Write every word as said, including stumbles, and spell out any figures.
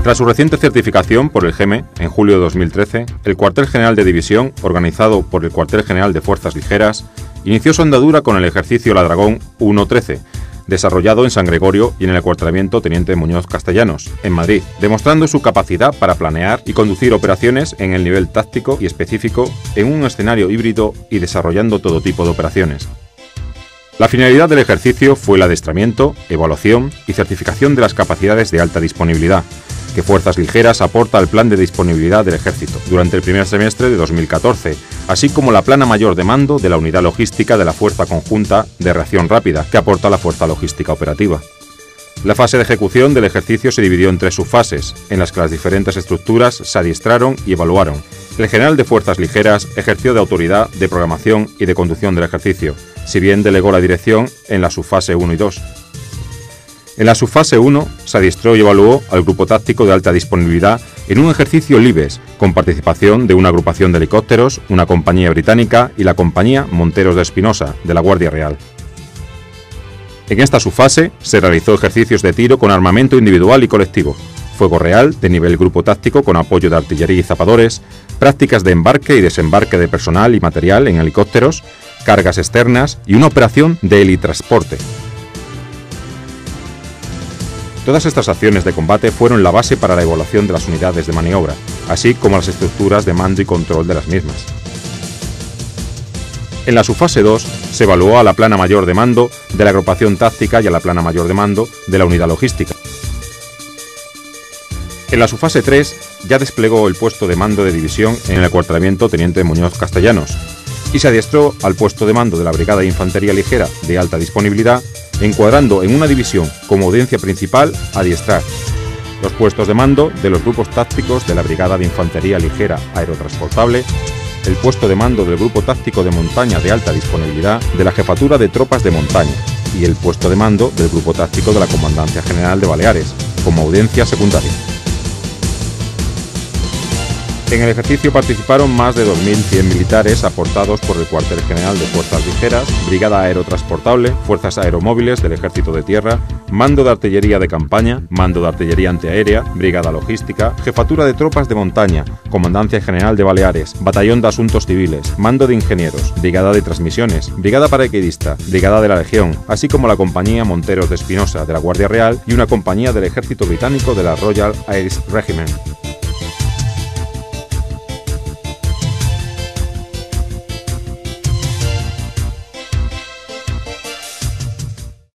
Tras su reciente certificación por el G M E en julio de dos mil trece, el Cuartel General de División, organizado por el Cuartel General de Fuerzas Ligeras, inició su andadura con el ejercicio La Dragón uno trece, desarrollado en San Gregorio y en el acuartelamiento Teniente Muñoz Castellanos, en Madrid, demostrando su capacidad para planear y conducir operaciones en el nivel táctico y específico en un escenario híbrido y desarrollando todo tipo de operaciones. La finalidad del ejercicio fue el adiestramiento, evaluación y certificación de las capacidades de alta disponibilidad, que Fuerzas Ligeras aporta al plan de disponibilidad del Ejército durante el primer semestre de dos mil catorce, así como la plana mayor de mando de la unidad logística de la Fuerza Conjunta de Reacción Rápida, que aporta la Fuerza Logística Operativa. La fase de ejecución del ejercicio se dividió en tres subfases, en las que las diferentes estructuras se adiestraron y evaluaron. El general de Fuerzas Ligeras ejerció de autoridad de programación y de conducción del ejercicio, si bien delegó la dirección en la subfase uno y dos. En la subfase uno se adiestró y evaluó al Grupo Táctico de Alta Disponibilidad en un ejercicio LIBES, con participación de una agrupación de helicópteros, una compañía británica y la compañía Monteros de Espinosa, de la Guardia Real. En esta subfase se realizó ejercicios de tiro con armamento individual y colectivo, fuego real de nivel Grupo Táctico con apoyo de artillería y zapadores, prácticas de embarque y desembarque de personal y material en helicópteros, cargas externas y una operación de helitransporte. Todas estas acciones de combate fueron la base para la evaluación de las unidades de maniobra, así como las estructuras de mando y control de las mismas. En la subfase dos se evaluó a la plana mayor de mando de la agrupación táctica y a la plana mayor de mando de la unidad logística. En la subfase tres ya desplegó el puesto de mando de división en el acuartelamiento Teniente Muñoz Castellanos y se adiestró al puesto de mando de la Brigada de Infantería Ligera de Alta Disponibilidad, encuadrando en una división como audiencia principal adiestrar los puestos de mando de los grupos tácticos de la Brigada de Infantería Ligera Aerotransportable, el puesto de mando del Grupo Táctico de Montaña de Alta Disponibilidad de la Jefatura de Tropas de Montaña y el puesto de mando del Grupo Táctico de la Comandancia General de Baleares, como audiencia secundaria. En el ejercicio participaron más de dos mil cien militares aportados por el Cuartel General de Fuerzas Ligeras, Brigada Aerotransportable, Fuerzas Aeromóviles del Ejército de Tierra, Mando de Artillería de Campaña, Mando de Artillería Antiaérea, Brigada Logística, Jefatura de Tropas de Montaña, Comandancia General de Baleares, Batallón de Asuntos Civiles, Mando de Ingenieros, Brigada de Transmisiones, Brigada Paracaidista, Brigada de la Legión, así como la Compañía Monteros de Espinosa de la Guardia Real y una compañía del Ejército Británico de la Royal Air Regiment.